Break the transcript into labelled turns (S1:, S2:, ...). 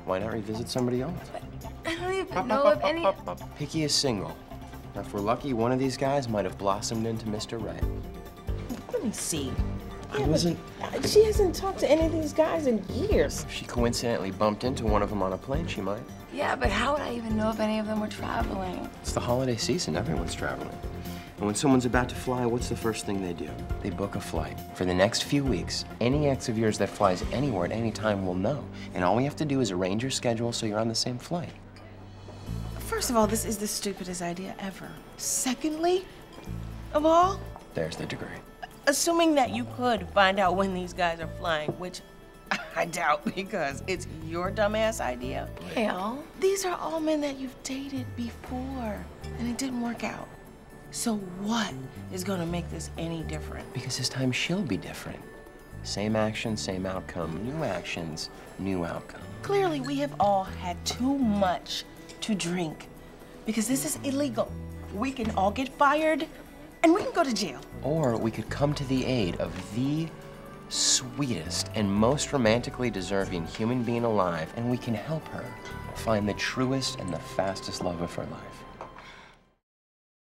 S1: Why not revisit somebody else?
S2: I don't even know if any...
S1: Picky is single. Now, if we're lucky, one of these guys might have blossomed into Mr. Right.
S3: Let me see.
S1: I wasn't...
S3: She hasn't talked to any of these guys in years.
S1: If she coincidentally bumped into one of them on a plane, she might.
S2: Yeah, but how would I even know if any of them were traveling?
S1: It's the holiday season. Everyone's traveling. And when someone's about to fly, what's the first thing they do? They book a flight. For the next few weeks, any ex of yours that flies anywhere at any time will know. And all we have to do is arrange your schedule so you're on the same flight.
S3: First of all, this is the stupidest idea ever. Secondly, of all,
S1: There's the degree.
S3: assuming that you could find out when these guys are flying, which I doubt because it's your dumbass idea.
S2: Gail.
S3: These are all men that you've dated before, and it didn't work out. So what is gonna make this any different?
S1: Because this time she'll be different. Same action, same outcome. New actions, new outcome.
S3: Clearly, we have all had too much to drink because this is illegal. We can all get fired and we can go to jail.
S1: Or we could come to the aid of the sweetest and most romantically deserving human being alive, and we can help her find the truest and the fastest love of her life.